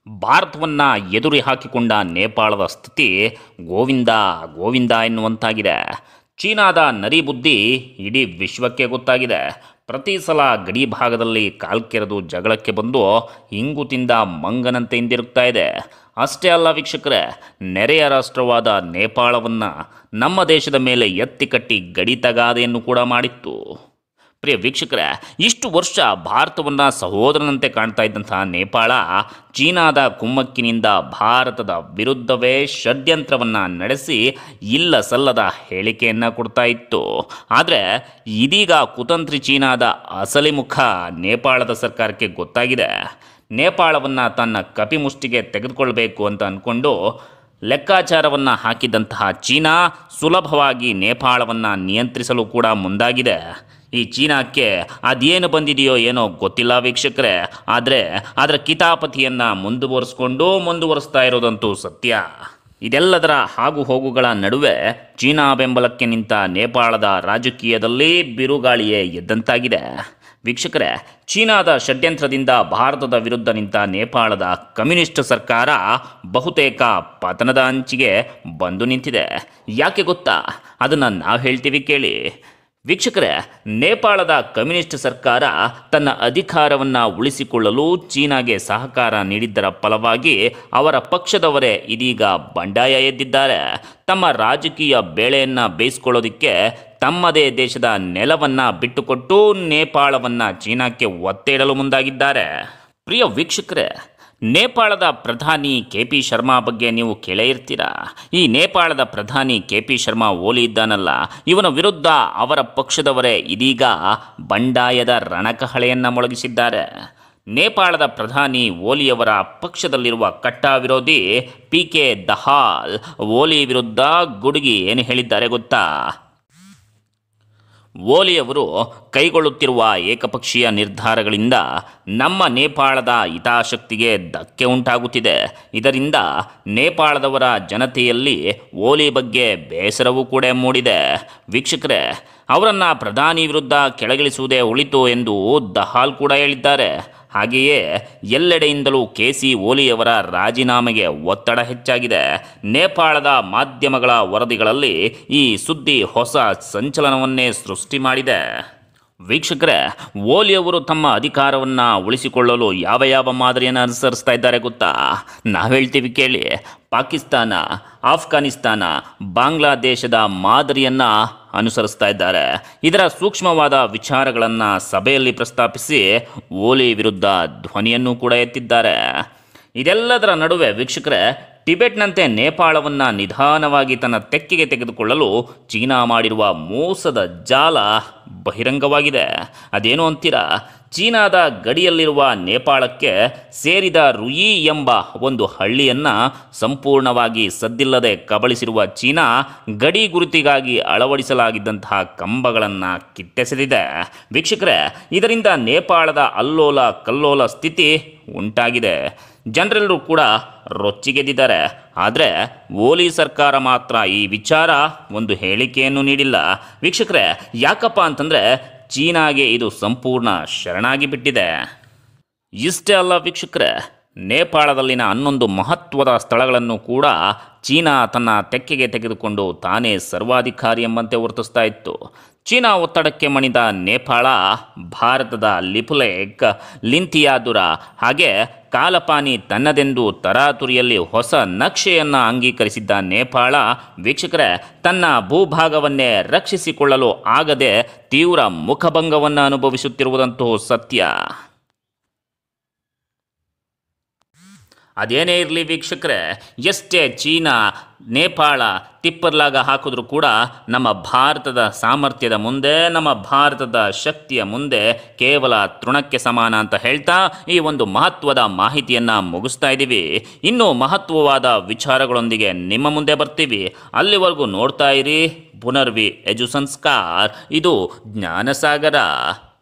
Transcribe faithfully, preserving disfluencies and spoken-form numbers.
ಭಾರತವನ್ನು ಎದುರು ಹಾಕಿಕೊಂಡ ನೇಪಾಳದ ಸ್ಥಿತಿ ಗೋವಿಂದ ಗೋವಿಂದ ಎನ್ನುವಂತಾಗಿದೆ. ಚೀನಾದ ನರಿಬುದ್ಧಿ ಇಡೀ ವಿಶ್ವಕ್ಕೆ ಗೊತ್ತಾಗಿದೆ. ಪ್ರತಿ ಸಲ ಗಡಿ ಭಾಗದಲ್ಲಿ ಕಾಲ್ಕೆರೆದು ಜಗಳಕ್ಕೆ ಬಂದು ಹಿಂಗು ತಿಂದ ಮಂಗನಂತೆ ಹಿಂದಿರುಗ್ತಾ ಇದೆ. ಅಷ್ಟೇ ಅಲ್ಲ ವೀಕ್ಷಕರೇ, ನೆರೆಯ ರಾಷ್ಟ್ರವಾದ ನೇಪಾಳವನ್ನು ನಮ್ಮ ದೇಶದ ಮೇಲೆ ಎತ್ತಿ ಕಟ್ಟಿ ಗಡಿ ತಗಾದೆಯನ್ನು ಕೂಡ ಮಾಡಿತ್ತು. ಪ್ರಿಯ ವೀಕ್ಷಕರೇ, ಇಷ್ಟು ವರ್ಷ ಭಾರತವನ್ನು ಸಹೋದರನಂತೆ ಕಾಣ್ತಾ ಇದ್ದಂತಹ ನೇಪಾಳ ಚೀನಾದ ಕುಮ್ಮಕ್ಕಿನಿಂದ ಭಾರತದ ವಿರುದ್ಧವೇ ಷಡ್ಯಂತ್ರವನ್ನು ನಡೆಸಿ ಇಲ್ಲ ಸಲ್ಲದ ಹೇಳಿಕೆಯನ್ನು ಕೊಡ್ತಾ ಇತ್ತು. ಆದರೆ ಇದೀಗ ಕುತಂತ್ರಿ ಚೀನಾದ ಅಸಲಿ ಮುಖ ನೇಪಾಳದ ಸರ್ಕಾರಕ್ಕೆ ಗೊತ್ತಾಗಿದೆ. ನೇಪಾಳವನ್ನು ತನ್ನ ಕಪಿಮುಷ್ಟಿಗೆ ತೆಗೆದುಕೊಳ್ಬೇಕು ಅಂತ ಅಂದ್ಕೊಂಡು ಲೆಕ್ಕಾಚಾರವನ್ನು ಹಾಕಿದಂತಹ ಚೀನಾ ಸುಲಭವಾಗಿ ನೇಪಾಳವನ್ನು ನಿಯಂತ್ರಿಸಲು ಕೂಡ ಮುಂದಾಗಿದೆ. ಈ ಚೀನಾಕ್ಕೆ ಅದೇನು ಬಂದಿದೆಯೋ ಏನೋ ಗೊತ್ತಿಲ್ಲ ವೀಕ್ಷಕರೇ, ಆದರೆ ಅದರ ಕಿತಾಪತಿಯನ್ನು ಮುಂದುವರಿಸ್ಕೊಂಡು ಮುಂದುವರಿಸ್ತಾ ಇರೋದಂತೂ ಸತ್ಯ. ಇದೆಲ್ಲದರ ಆಗು ಹೋಗುಗಳ ನಡುವೆ ಚೀನಾ ಬೆಂಬಲಕ್ಕೆ ನಿಂತ ನೇಪಾಳದ ರಾಜಕೀಯದಲ್ಲಿ ಬಿರುಗಾಳಿಯೇ ಎದ್ದಂತಾಗಿದೆ. ವೀಕ್ಷಕರೇ, ಚೀನಾದ ಷಡ್ಯಂತ್ರದಿಂದ ಭಾರತದ ವಿರುದ್ಧ ನಿಂತ ನೇಪಾಳದ ಕಮ್ಯುನಿಸ್ಟ್ ಸರ್ಕಾರ ಬಹುತೇಕ ಪತನದ ಅಂಚಿಗೆ ಬಂದು ನಿಂತಿದೆ. ಯಾಕೆ ಗೊತ್ತಾ? ಅದನ್ನು ನಾವು ಹೇಳ್ತೀವಿ ಕೇಳಿ. ವೀಕ್ಷಕರೇ, ನೇಪಾಳದ ಕಮ್ಯುನಿಸ್ಟ್ ಸರ್ಕಾರ ತನ್ನ ಅಧಿಕಾರವನ್ನು ಉಳಿಸಿಕೊಳ್ಳಲು ಚೀನಾಗೆ ಸಹಕಾರ ನೀಡಿದ್ದರ ಫಲವಾಗಿ ಅವರ ಪಕ್ಷದವರೇ ಇದೀಗ ಬಂಡಾಯ ಎದ್ದಿದ್ದಾರೆ. ತಮ್ಮ ರಾಜಕೀಯ ಬೇಳೆಯನ್ನು ಬೇಯಿಸ್ಕೊಳ್ಳೋದಕ್ಕೆ ತಮ್ಮದೇ ದೇಶದ ನೆಲವನ್ನು ಬಿಟ್ಟುಕೊಟ್ಟು ನೇಪಾಳವನ್ನು ಚೀನಾಕ್ಕೆ ಒತ್ತೆ ಇಡಲು ಮುಂದಾಗಿದ್ದಾರೆ. ಪ್ರಿಯ ವೀಕ್ಷಕರೇ, ನೇಪಾಳದ ಪ್ರಧಾನಿ ಕೆ ಪಿ ಶರ್ಮಾ ಬಗ್ಗೆ ನೀವು ಕೇಳೇ ಇರ್ತೀರಾ. ಈ ನೇಪಾಳದ ಪ್ರಧಾನಿ ಕೆ ಪಿ ಶರ್ಮಾ ಓಲಿ ಇದ್ದಾನಲ್ಲ, ಇವನ ವಿರುದ್ಧ ಅವರ ಪಕ್ಷದವರೇ ಇದೀಗ ಬಂಡಾಯದ ರಣಕಹಳೆಯನ್ನು ಮೊಳಗಿಸಿದ್ದಾರೆ. ನೇಪಾಳದ ಪ್ರಧಾನಿ ಓಲಿಯವರ ಪಕ್ಷದಲ್ಲಿರುವ ಕಟ್ಟಾ ವಿರೋಧಿ ಪಿ ಕೆ ದಹಾಲ್ ಓಲಿ ವಿರುದ್ಧ ಗುಡುಗಿ ಏನು ಹೇಳಿದ್ದಾರೆ ಗೊತ್ತಾ? ಓಲಿಯವರು ಕೈಗೊಳ್ಳುತ್ತಿರುವ ಏಕಪಕ್ಷೀಯ ನಿರ್ಧಾರಗಳಿಂದ ನಮ್ಮ ನೇಪಾಳದ ಹಿತಾಸಕ್ತಿಗೆ ಧಕ್ಕೆ ಉಂಟಾಗುತ್ತಿದೆ. ಇದರಿಂದ ನೇಪಾಳದವರ ಜನತೆಯಲ್ಲಿ ಓಲಿ ಬಗ್ಗೆ ಬೇಸರವೂ ಕೂಡ ಮೂಡಿದೆ. ವೀಕ್ಷಕರೇ, ಅವರನ್ನು ಪ್ರಧಾನಿ ವಿರುದ್ಧ ಕೆಳಗಿಳಿಸುವುದೇ ಉಳಿತು ಎಂದು ದಹಾಲ್ ಕೂಡ ಹೇಳಿದ್ದಾರೆ. ಹಾಗೆಯೇ ಎಲ್ಲೆಡೆಯಿಂದಲೂ ಕೆ ಸಿ ಓಲಿಯವರ ರಾಜೀನಾಮೆಗೆ ಒತ್ತಡ ಹೆಚ್ಚಾಗಿದೆ. ನೇಪಾಳದ ಮಾಧ್ಯಮಗಳ ವರದಿಗಳಲ್ಲಿ ಈ ಸುದ್ದಿ ಹೊಸ ಸಂಚಲನವನ್ನೇ ಸೃಷ್ಟಿ ಮಾಡಿದೆ. ವೀಕ್ಷಕರೇ, ಓಲಿಯವರು ತಮ್ಮ ಅಧಿಕಾರವನ್ನು ಉಳಿಸಿಕೊಳ್ಳಲು ಯಾವ ಯಾವ ಮಾದರಿಯನ್ನು ಅನುಸರಿಸ್ತಾ ಇದ್ದಾರೆ ಗೊತ್ತಾ? ನಾವು ಹೇಳ್ತೀವಿ ಕೇಳಿ. ಪಾಕಿಸ್ತಾನ, ಆಫ್ಘಾನಿಸ್ತಾನ, ಬಾಂಗ್ಲಾದೇಶದ ಮಾದರಿಯನ್ನು ಅನುಸರಿಸ್ತಾ ಇದ್ದಾರೆ. ಇದರ ಸೂಕ್ಷ್ಮವಾದ ವಿಚಾರಗಳನ್ನು ಸಭೆಯಲ್ಲಿ ಪ್ರಸ್ತಾಪಿಸಿ ಓಲಿ ವಿರುದ್ಧ ಧ್ವನಿಯನ್ನು ಕೂಡ ಎತ್ತಿದ್ದಾರೆ. ಇದೆಲ್ಲದರ ನಡುವೆ ವೀಕ್ಷಕರೇ, ಟಿಬೆಟ್ನಂತೆ ನೇಪಾಳವನ್ನು ನಿಧಾನವಾಗಿ ತನ್ನ ತೆಕ್ಕೆಗೆ ತೆಗೆದುಕೊಳ್ಳಲು ಚೀನಾ ಮಾಡಿರುವ ಮೋಸದ ಜಾಲ ಬಹಿರಂಗವಾಗಿದೆ. ಅದೇನು ಅಂತೀರಾ? ಚೀನಾದ ಗಡಿಯಲ್ಲಿರುವ ನೇಪಾಳಕ್ಕೆ ಸೇರಿದ ರುಯಿ ಎಂಬ ಒಂದು ಹಳ್ಳಿಯನ್ನು ಸಂಪೂರ್ಣವಾಗಿ ಸದ್ದಿಲ್ಲದೆ ಕಬಳಿಸಿರುವ ಚೀನಾ ಗಡಿ ಗುರುತಿಗಾಗಿ ಅಳವಡಿಸಲಾಗಿದ್ದಂತಹ ಕಂಬಗಳನ್ನು ಕಿತ್ತೆಸೆದಿದೆ. ವೀಕ್ಷಕರೇ, ಇದರಿಂದ ನೇಪಾಳದ ಅಲ್ಲೋಲ ಕಲ್ಲೋಲ ಸ್ಥಿತಿ ಉಂಟಾಗಿದೆ. ಜನರೆಲ್ಲರೂ ಕೂಡ ರೊಚ್ಚಿಗೆದ್ದಿದ್ದಾರೆ. ಆದರೆ ಓಲಿ ಸರ್ಕಾರ ಮಾತ್ರ ಈ ವಿಚಾರ ಒಂದು ಹೇಳಿಕೆಯನ್ನು ನೀಡಿಲ್ಲ. ವೀಕ್ಷಕರೇ, ಯಾಕಪ್ಪ ಅಂತಂದರೆ ಚೀನಾಗೆ ಇದು ಸಂಪೂರ್ಣ ಶರಣಾಗಿ ಬಿಟ್ಟಿದೆ. ಇಷ್ಟೇ ಅಲ್ಲ ವೀಕ್ಷಕರೇ, ನೇಪಾಳದಲ್ಲಿನ ಹನ್ನೊಂದು ಮಹತ್ವದ ಸ್ಥಳಗಳನ್ನು ಕೂಡ ಚೀನಾ ತನ್ನ ತೆಕ್ಕೆಗೆ ತೆಗೆದುಕೊಂಡು ತಾನೇ ಸರ್ವಾಧಿಕಾರಿ ಎಂಬಂತೆ ವರ್ತಿಸ್ತಾ ಇತ್ತು. ಚೀನಾ ಒತ್ತಡಕ್ಕೆ ಮಣಿದ ನೇಪಾಳ ಭಾರತದ ಲಿಪುಲೇಖ್, ಲಿಂಥಿಯಾದುರ ಹಾಗೆ ಕಾಲಪಾನಿ ತನ್ನದೆಂದು ತರಾತುರಿಯಲ್ಲಿ ಹೊಸ ನಕ್ಷೆಯನ್ನು ಅಂಗೀಕರಿಸಿದ್ದ ನೇಪಾಳ ವೀಕ್ಷಕರೇ, ತನ್ನ ಭೂಭಾಗವನ್ನೇ ರಕ್ಷಿಸಿಕೊಳ್ಳಲು ಆಗದೆ ತೀವ್ರ ಮುಖಭಂಗವನ್ನು ಅನುಭವಿಸುತ್ತಿರುವುದಂತೂ ಸತ್ಯ. ಅದೇನೇ ಇರಲಿ ವೀಕ್ಷಕರೇ, ಎಷ್ಟೇ ಚೀನಾ ನೇಪಾಳ ತಿಪ್ಪರ್ಲಾಗ ಹಾಕಿದ್ರೂ ಕೂಡ ನಮ್ಮ ಭಾರತದ ಸಾಮರ್ಥ್ಯದ ಮುಂದೆ, ನಮ್ಮ ಭಾರತದ ಶಕ್ತಿಯ ಮುಂದೆ ಕೇವಲ ತೃಣಕ್ಕೆ ಸಮಾನ ಅಂತ ಹೇಳ್ತಾ ಈ ಒಂದು ಮಹತ್ವದ ಮಾಹಿತಿಯನ್ನು ಮುಗಿಸ್ತಾ ಇದ್ದೀವಿ. ಇನ್ನೂ ಮಹತ್ವವಾದ ವಿಚಾರಗಳೊಂದಿಗೆ ನಿಮ್ಮ ಮುಂದೆ ಬರ್ತೀವಿ. ಅಲ್ಲಿವರೆಗೂ ನೋಡ್ತಾ ಇರಿ ಪುನರ್ವಿ ಎಜು ಸಂಸ್ಕಾರ್. ಇದು ಜ್ಞಾನಸಾಗರ.